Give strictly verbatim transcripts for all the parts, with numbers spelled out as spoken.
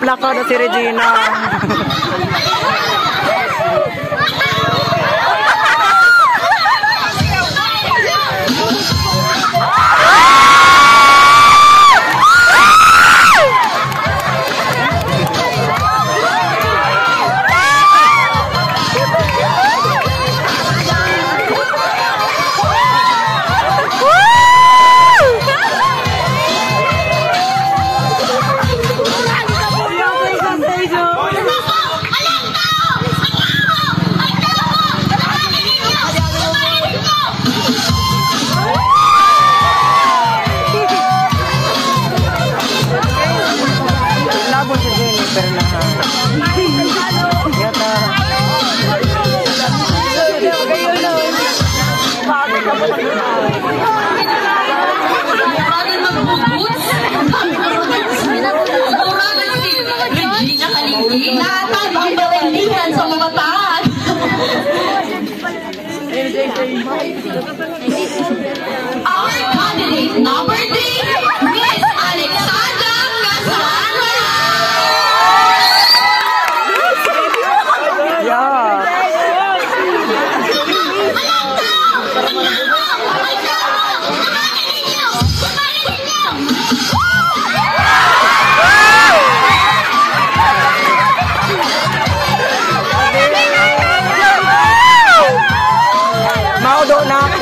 naglakaw na si Regina. Our candidate number three, Miss Alexandra Cassandra. Yeah. Maudo na ako.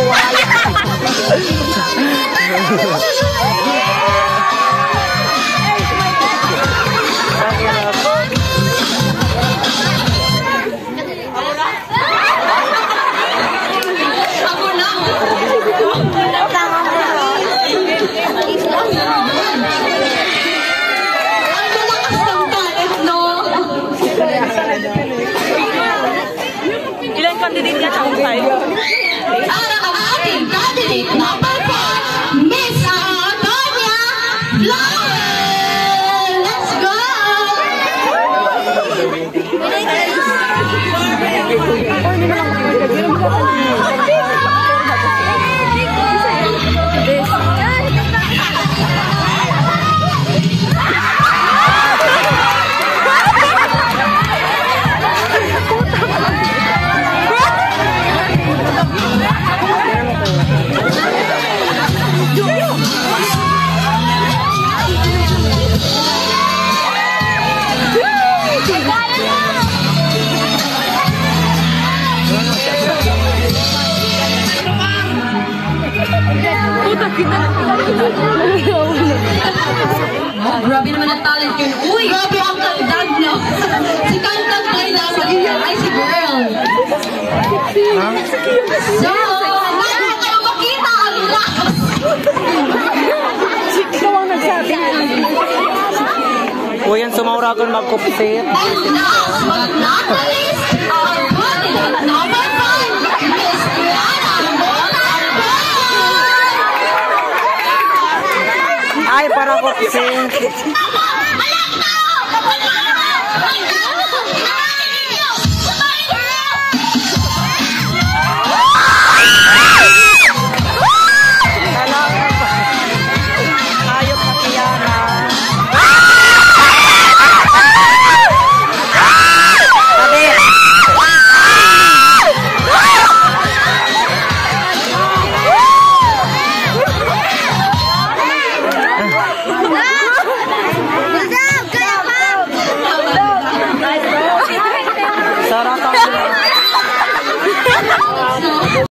Ilang candidate ka sa side? Ang ating candidate number four, Miss Antonia Lawel. Let's go! Oh, grabe naman ang talent yun. Uy, grabe ang kandag, no? Si Kantag play na sa ay si girl. So, hindi kayo makita ang lakas. Ikaw ang nagsabi. O yan, sumauragon magkupit. And last but not the least, our candidate number five, Miss Diana Montalban. Ay, para kupit.